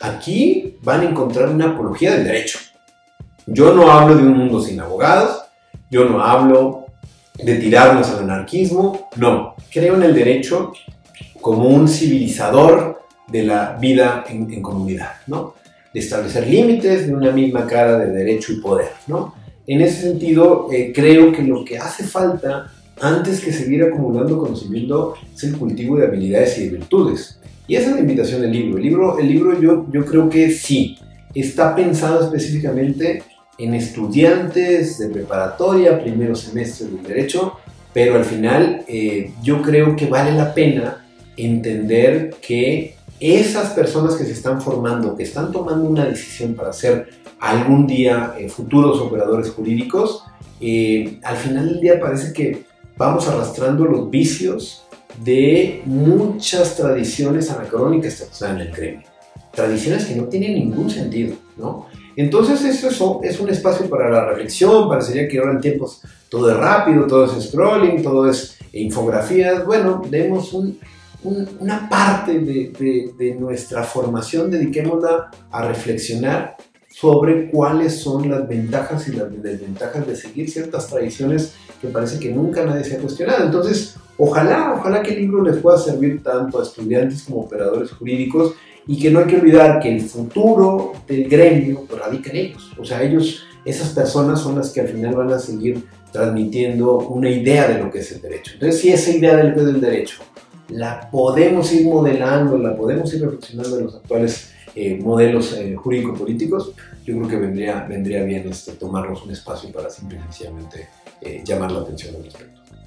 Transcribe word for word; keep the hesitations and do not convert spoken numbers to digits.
aquí van a encontrar una apología del derecho. Yo no hablo de un mundo sin abogados, yo no hablo de tirarnos al anarquismo, no. Creo en el derecho como un civilizador de la vida en, en comunidad, ¿no? De establecer límites de una misma cara de derecho y poder, ¿no? En ese sentido, eh, creo que lo que hace falta antes que seguir acumulando conocimiento es el cultivo de habilidades y de virtudes. Y esa es la invitación del libro. El libro, el libro yo, yo creo que sí, está pensado específicamente en estudiantes de preparatoria, primeros semestres del derecho, pero al final eh, yo creo que vale la pena entender que esas personas que se están formando, que están tomando una decisión para ser algún día eh, futuros operadores jurídicos, eh, al final del día parece que vamos arrastrando los vicios de muchas tradiciones anacrónicas que están en el gremio. Tradiciones que no tienen ningún sentido, ¿no? Entonces eso es un espacio para la reflexión. Parecería que ahora en tiempos todo es rápido, todo es scrolling, todo es infografías. Bueno, demos un, un, una parte de, de, de nuestra formación, dediquémosla a reflexionar sobre cuáles son las ventajas y las desventajas de seguir ciertas tradiciones que parece que nunca nadie se ha cuestionado. Entonces, ojalá, ojalá que el libro les pueda servir tanto a estudiantes como a operadores jurídicos, y que no hay que olvidar que el futuro del gremio pues, radica en ellos. O sea, ellos, esas personas son las que al final van a seguir transmitiendo una idea de lo que es el derecho. Entonces, si esa idea de lo que es el derecho la podemos ir modelando, la podemos ir reflexionando en los actuales eh, modelos eh, jurídico-políticos, yo creo que vendría, vendría bien este, tomarnos un espacio para simple y sencillamente eh, llamar la atención al respecto.